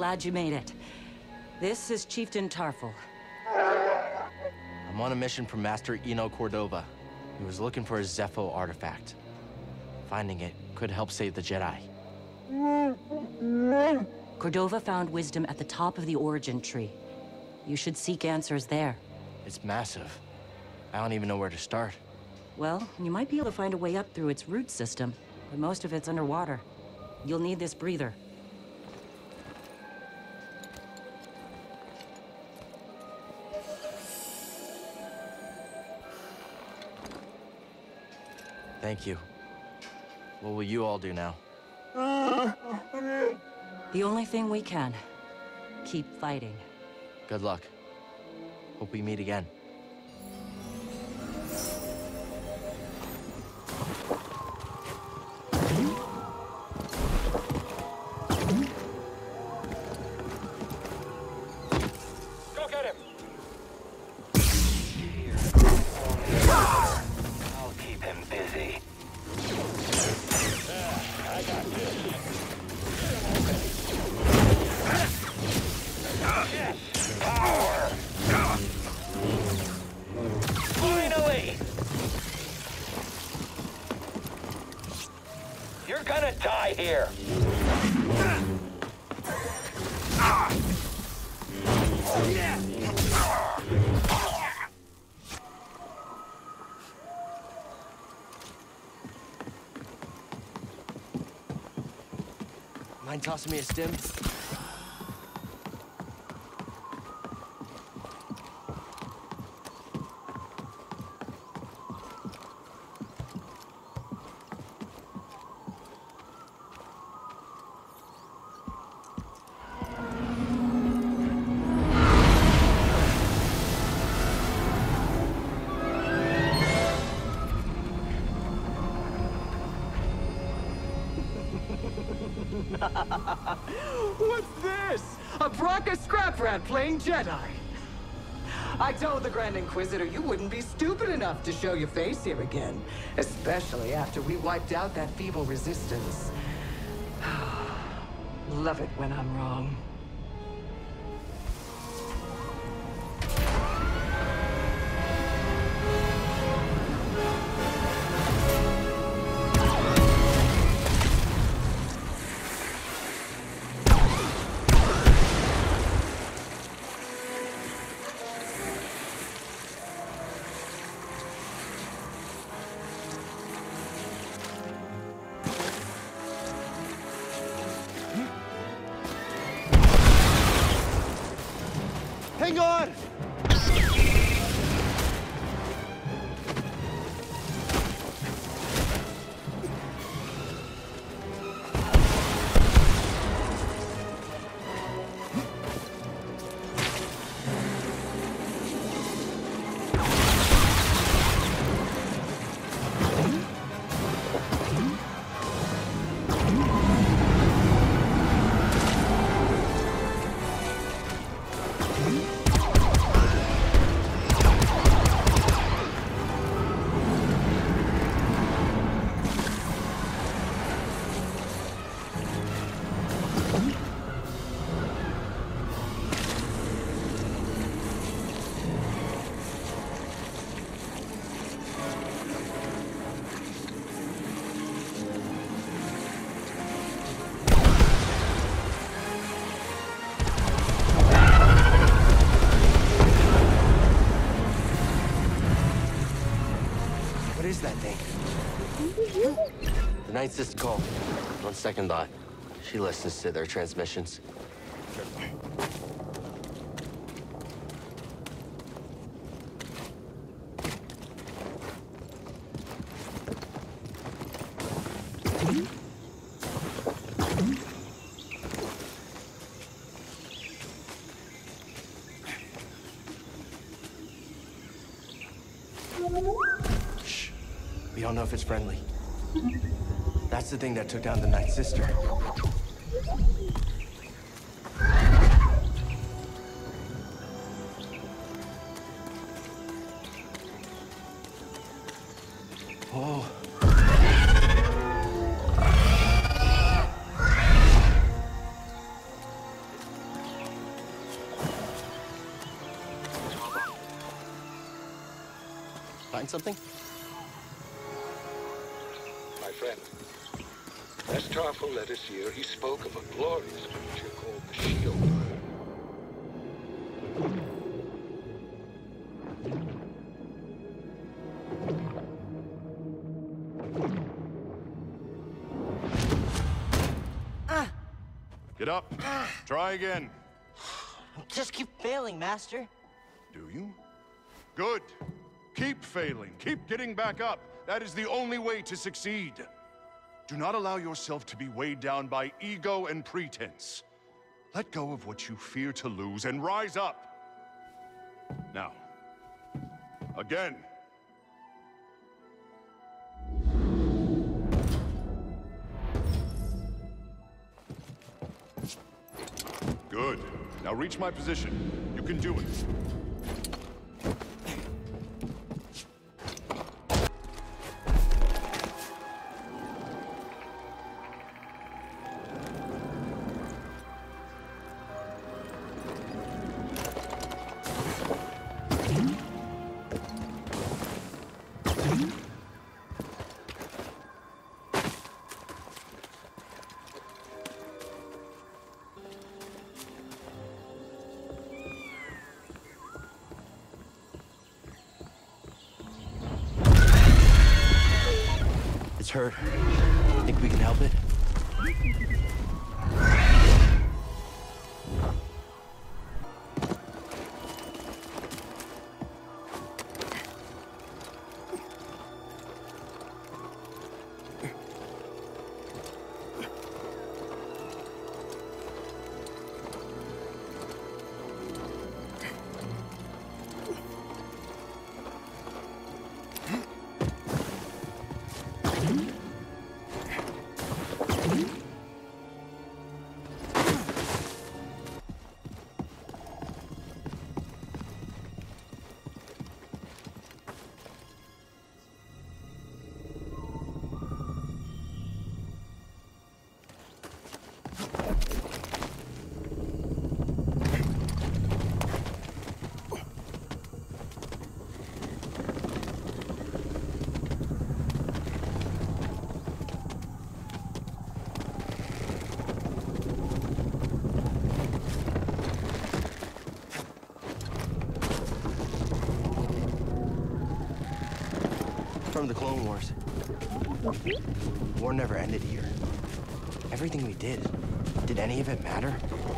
Glad you made it. This is Chieftain Tarful. I'm on a mission from Master Eno Cordova. He was looking for a Zepho artifact. Finding it could help save the Jedi. Cordova found wisdom at the top of the origin tree. You should seek answers there. It's massive. I don't even know where to start. Well, you might be able to find a way up through its root system, but most of it's underwater. You'll need this breather. Thank you. What will you all do now? The only thing we can. Keep fighting. Good luck. Hope we meet again. Go get him! I'll keep him busy. I got this. Yes! Power! Finally! You're gonna die here! Mind tossing me a stim? What's this? A Bracca scrap rat playing Jedi. I told the Grand Inquisitor you wouldn't be stupid enough to show your face here again, especially after we wiped out that feeble resistance. Love it when I'm wrong. Hang on! What is that thing? The Night Sister call. On second thought, she listens to their transmissions. Shh. We don't know if it's friendly. That's the thing that took down the Night Sister. Whoa. find something? My friend, as Tarful led us here, he spoke of a glorious creature called the Shield. Get up. Try again. Just keep failing, Master. Do you? Good. Keep failing. Keep getting back up. That is the only way to succeed. Do not allow yourself to be weighed down by ego and pretense. Let go of what you fear to lose and rise up. Now, again. Good. Now reach my position. You can do it. It's hurt. Think we can help it? From the Clone Wars. War never ended here. Everything we did any of it matter?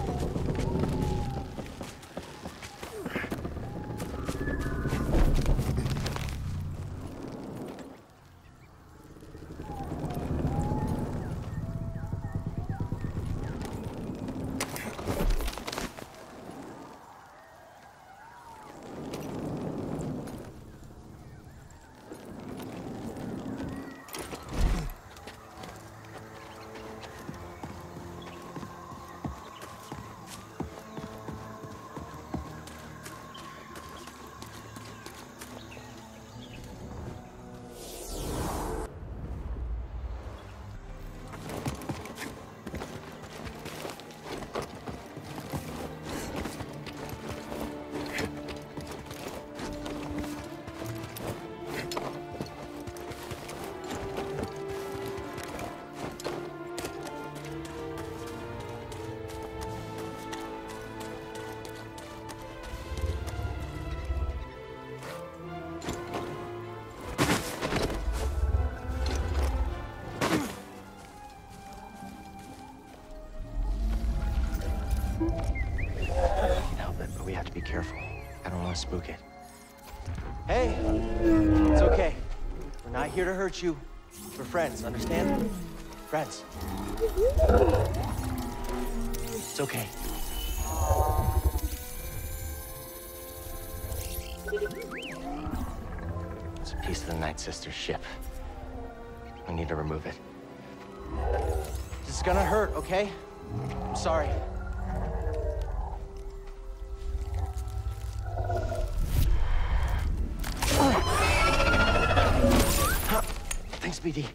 We have to be careful. I don't want to spook it. Hey! It's okay. We're not here to hurt you. We're friends, understand? Friends. It's okay. It's a piece of the Night Sister's ship. We need to remove it. This is gonna hurt, okay? I'm sorry. Thanks, BD.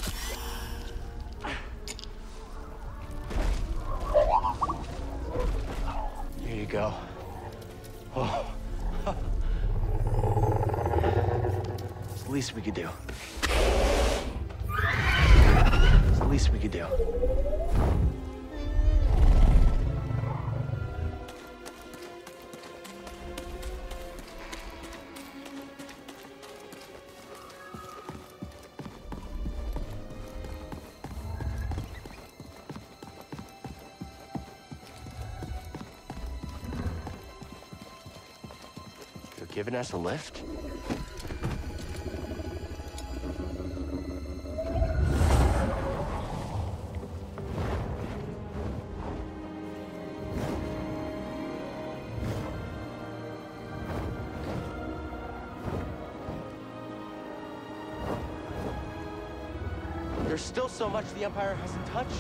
Here you go. Oh. least we could do. It's the least we could do. You're giving us a lift? There's still so much the Empire hasn't touched.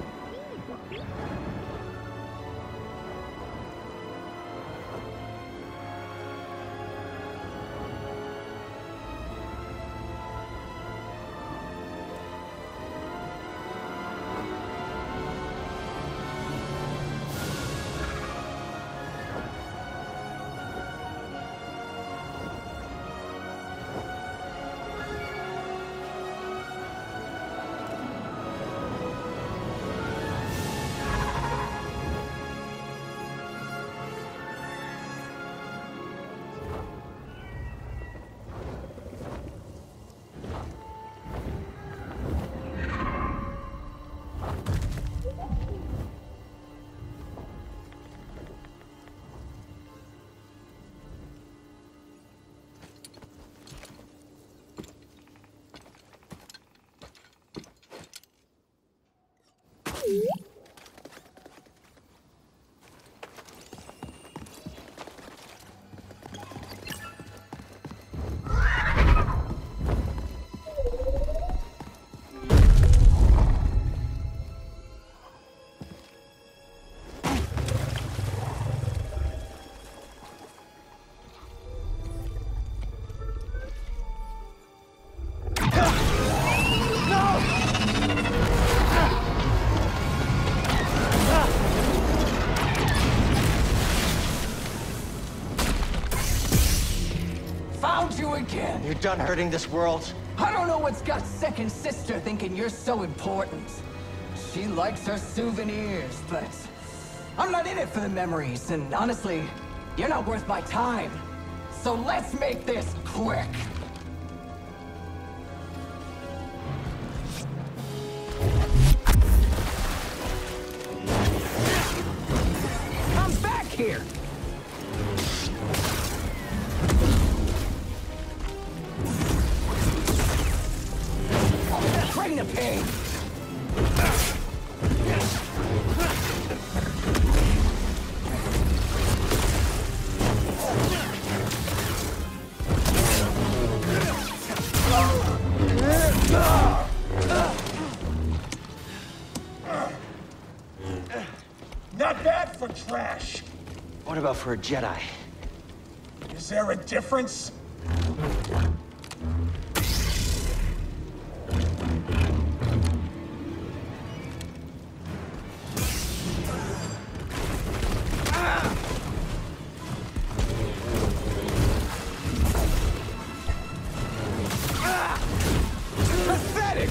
Again. You're done hurting this world. I don't know what's got second sister thinking you're so important. She likes her souvenirs, but I'm not in it for the memories, and honestly, you're not worth my time. So let's make this quick. Come back here! Bring the pain! Not bad for trash. What about for a Jedi? Is there a difference? Pathetic!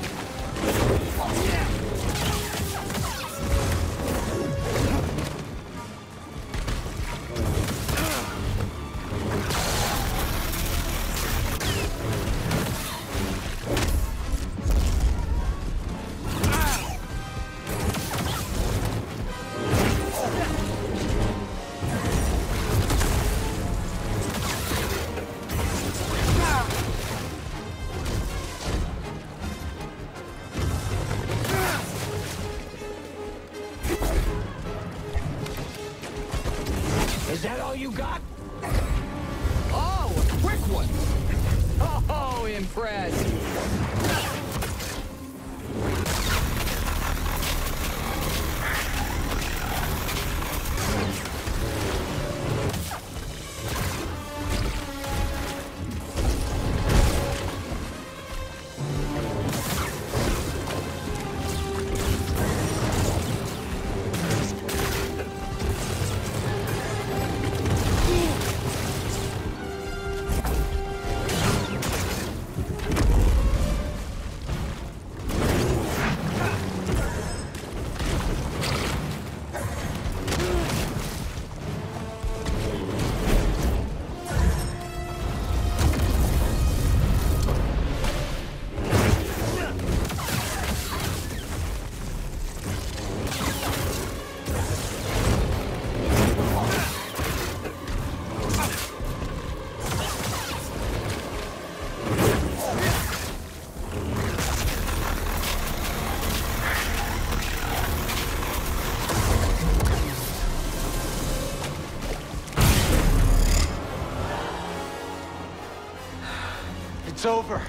Is that all you got? Oh, a quick one! Oh, impressed! It's over.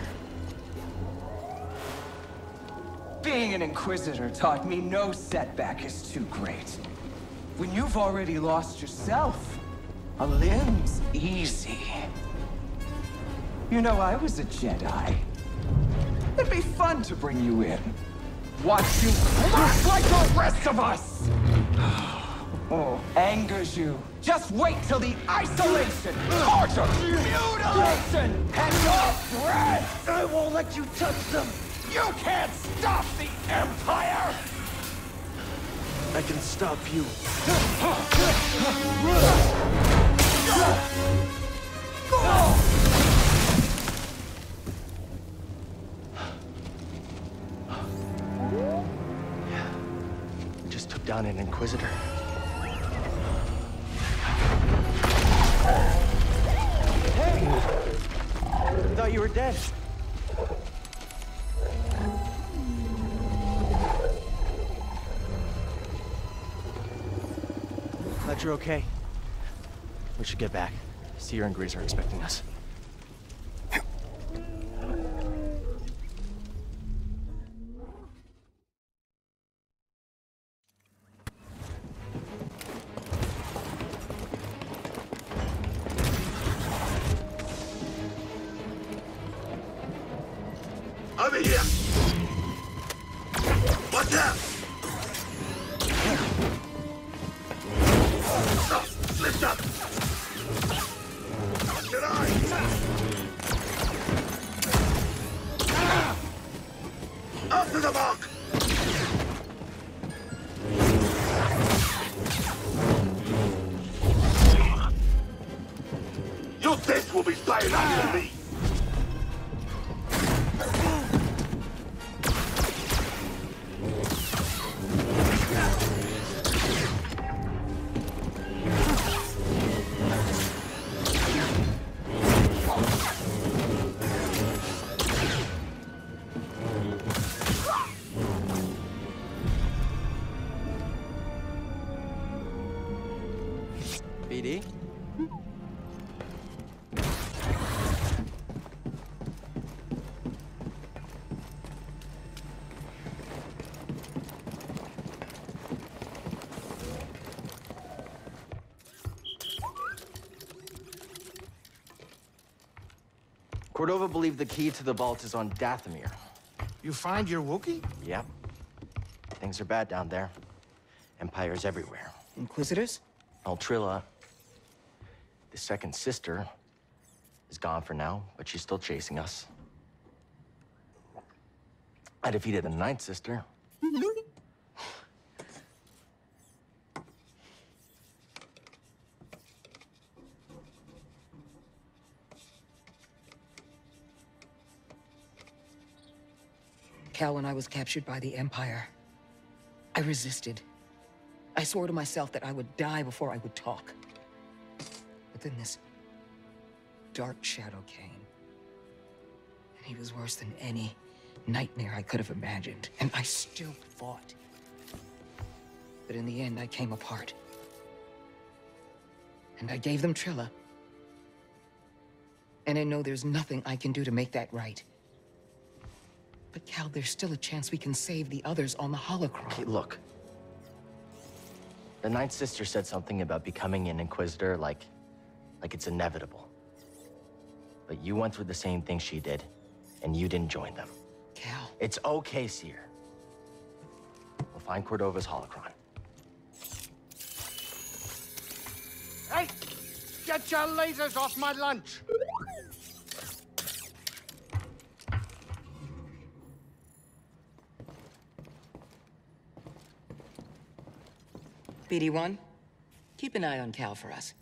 Being an Inquisitor taught me no setback is too great. When you've already lost yourself, a limb's easy. You know, I was a Jedi. It'd be fun to bring you in. Watch you crack like the rest of us! Oh, angers you. Just wait till the isolation, torture, mutilation, and your breath! I won't let you touch them. You can't stop the Empire! I can stop you. We just took down an Inquisitor. Hey! I thought you were dead. Glad you're okay. We should get back. Cere and Grease are expecting us. Over here! Watch out! Oh, slipped up! Get after the mark! Your death will be staying after me! BD? Cordova believed the key to the vault is on Dathomir. You find your Wookiee? Yep. Things are bad down there. Empires everywhere. Inquisitors? Altrilla, the second sister, is gone for now, but she's still chasing us. I defeated the ninth sister. Cal, when I was captured by the Empire, I resisted. I swore to myself that I would die before I would talk. But then this dark shadow came. And he was worse than any nightmare I could have imagined. And I still fought. But in the end, I came apart. And I gave them Trilla. And I know there's nothing I can do to make that right. But Cal, there's still a chance we can save the others on the holocron. Okay, look. The ninth sister said something about becoming an Inquisitor like it's inevitable. But you went through the same thing she did, and you didn't join them. Cal. It's okay, Cere. We'll find Cordova's holocron. Hey! Get your lasers off my lunch! BD1, keep an eye on Cal for us.